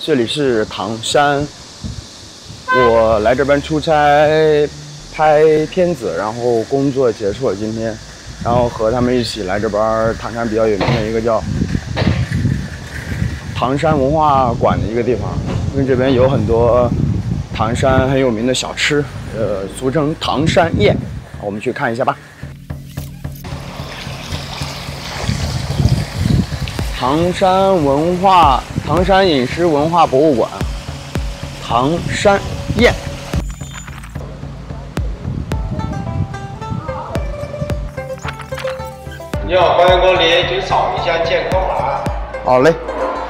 这里是唐山，我来这边出差拍片子，然后工作结束了今天，然后和他们一起来这边唐山比较有名的一个叫唐山文化馆的一个地方，因为这边有很多唐山很有名的小吃，俗称唐山宴，我们去看一下吧。唐山饮食文化博物馆，唐山宴。 你好，欢迎光临，请扫一下健康码。 好嘞。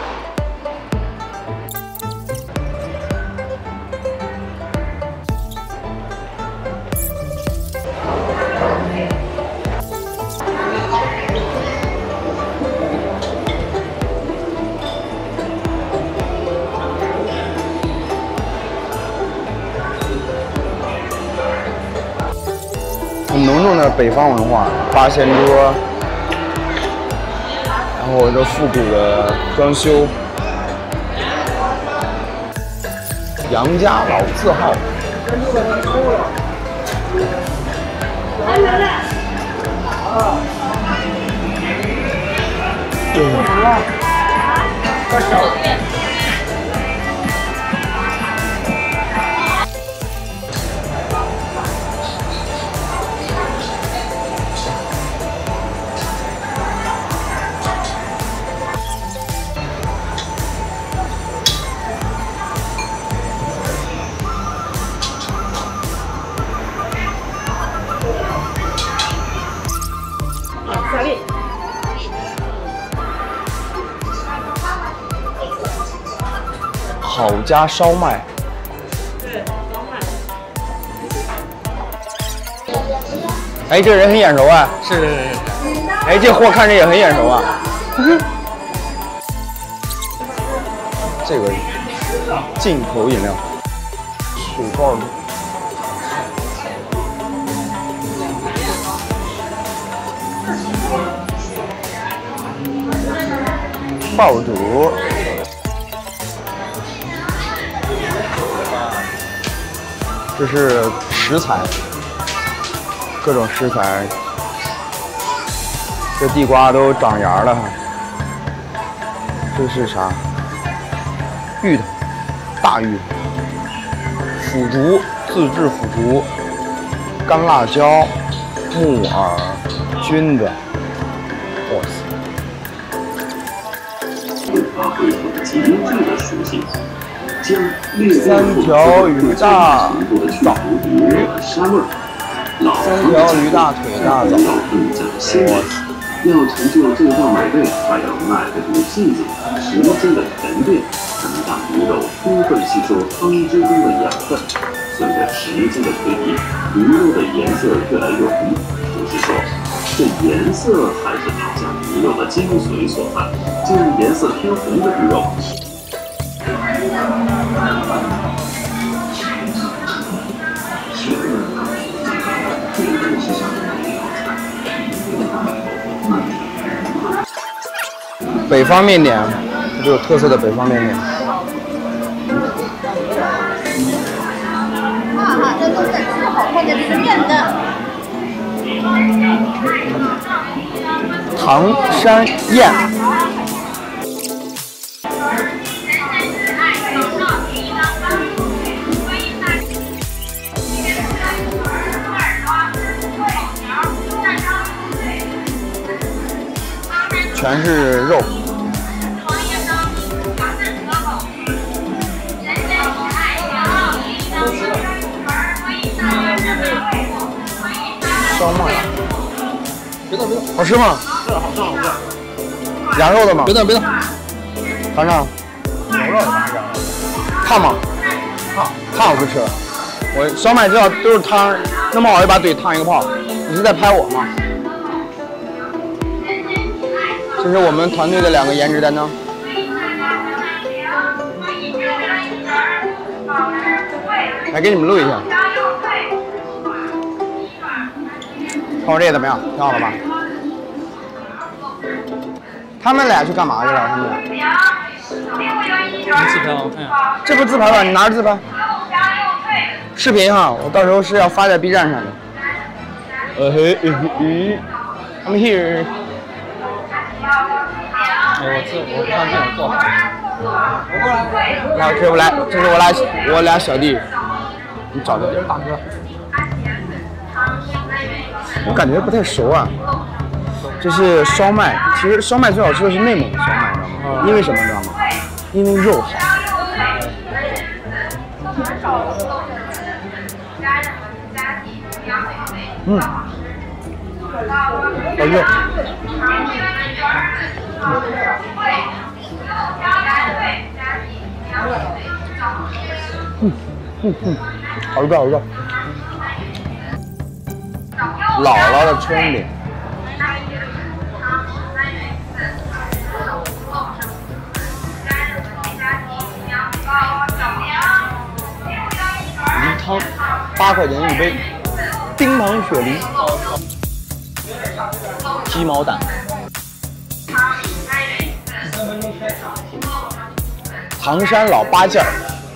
很浓重的北方文化，八仙桌，然后这复古的装修，杨家老字号。好家烧麦， 对，烧麦。 哎，这人很眼熟啊！ 是。 哎，这货看着也很眼熟啊。这个进口饮料，水泡的。爆肚。这是食材，各种食材。这地瓜都长芽了。这是啥？芋头，大芋头。腐竹，自制腐竹。干辣椒，木耳，菌子。哇塞！ 发挥出极致的属性。 三条鱼大枣鱼，三条鱼大腿大枣。 要成就最大买倍，还要耐得住性子，时间的沉淀，能让鱼肉充分吸收汤汁中的养分。随着时间的推移，鱼肉的颜色越来越红。厨师说，这颜色还是唐家鱼肉的精髓所在。这样颜色偏红的鱼肉。 北方面点，这有特色的北方面点。 这都是吃好看的这个面的。 唐山宴。全是肉。烧麦， 别动别动， 好吃吗？ 是好吃好吃。 羊肉的吗？ 别动别动， 尝尝。 牛肉的还是羊肉？ 烫吗？ 烫， 烫我不吃。我烧麦知道都是汤，那么好一把嘴烫一个泡。你是在拍我吗？这是我们团队的2个颜值担当。来给你们录一下。看我这个怎么样？挺好的吧？他们俩去干嘛去了？他们俩？ 自拍我看一下。 这不自拍吧？你拿着自拍。视频哈，我到时候是要发在 B 站上的。I'm here。 我看这种做好。 然后这是我俩小弟，你找的大哥。我感觉不太熟啊。这是烧麦，其实烧麦最好吃的是内蒙的烧麦，你知道吗？因为什么，你知道吗？因为肉好。嗯，好热。好热好热。姥姥的春饼。梨汤8块钱一杯，冰糖雪梨，鸡毛掸，唐山老八件儿，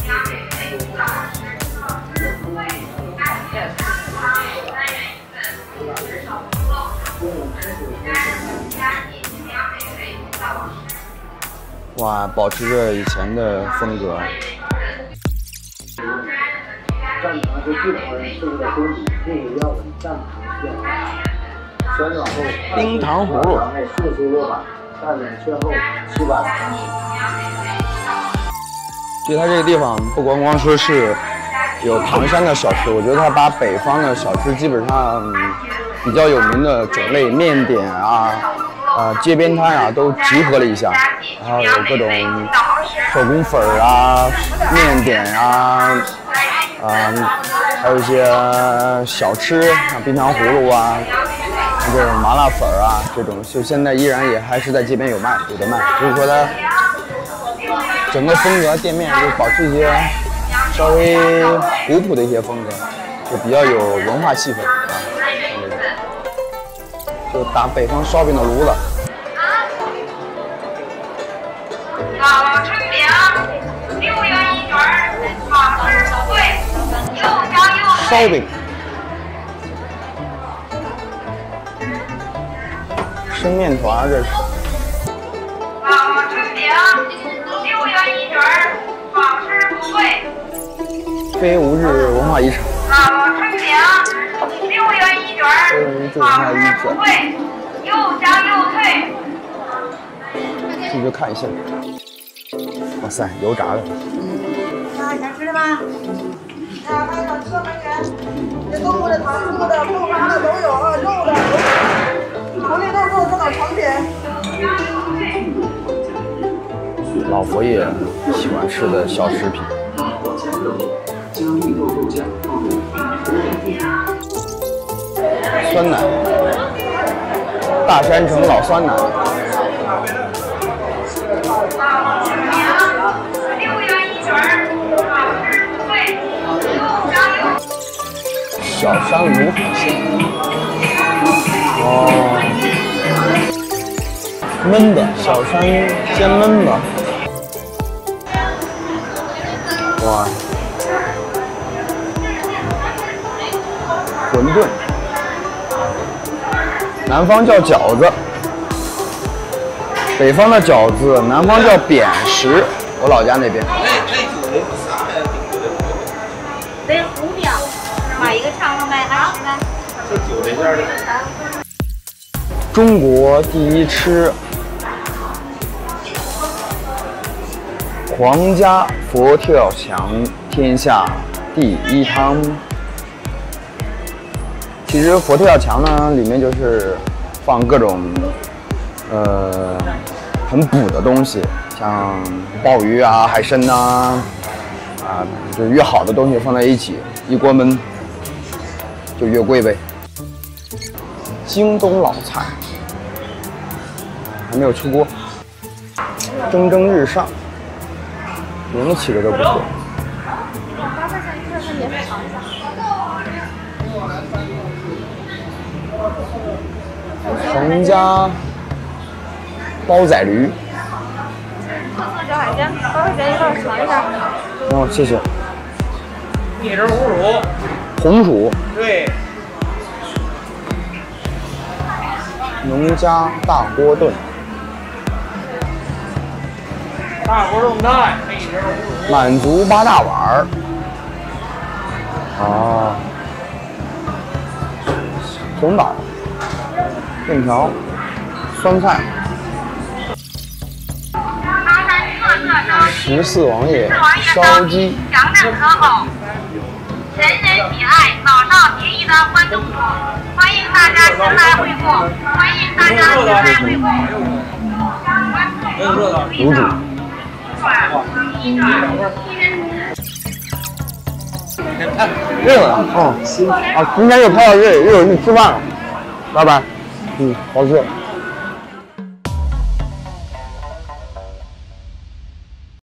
哇，保持着以前的风格。 战场是基本上胜在功底，内要稳，战场要好。旋转后， 冰糖葫芦， 速速落板，站稳圈后7板。 其实它这个地方不光说是有唐山的小吃，我觉得它把北方的小吃基本上比较有名的种类面点啊、街边摊啊都集合了一下，然后有各种手工粉儿啊、面点啊。还有一些小吃，像冰糖葫芦啊，这种麻辣粉啊，这种就现在依然也还是在街边有的卖。所以说它整个风格店面就保持一些稍微古朴的一些风格，就比较有文化气氛啊。就打北方烧饼的炉子。 春饼6元1卷，好吃不贵。 烧饼，生面团这是。 春饼6元1卷，好吃不贵。 非物质文化遗产。 春饼6元1卷，好吃不贵，又香又脆。 进去看一下。哇塞，油炸的。 想吃的吗？还想吃什么人？这动物的、糖醋的、豆沙的都有啊，肉的都有，从那都做到成品。 老佛爷喜欢吃的小食品。酸奶，大山城老酸奶。小山卤海鲜，哦，焖的小山先焖吧，哇，馄饨，南方叫饺子，北方的饺子，南方叫扁食，我老家那边。 对，糊表，买一个长的卖20的。 这韭菜馅的。 中国第一吃，皇家佛跳墙，天下第一汤。其实佛跳墙呢，里面就是放各种很补的东西，像鲍鱼啊、海参呐，就越好的东西放在一起，一锅焖就越贵呗。京东老菜还没有出锅，蒸蒸日上，名字起的都不错。 8块钱一个，分别尝一下。 皇家煲仔驴， 特色海鲜，高海鲜一块尝一下。 哦，谢谢。 一只红薯。 红薯。 对。 农家大锅炖。 大锅炖菜，配一只红薯。 满族8大碗儿。啊。红枣。面条。酸菜。14王爷烧鸡。 强韧可口，人人喜爱，老少皆宜的关东煮，欢迎大家前来惠顾，欢迎大家前来惠顾。 卤煮。热了，今天又拍到这里，一会儿去吃饭了，拜拜。好吃。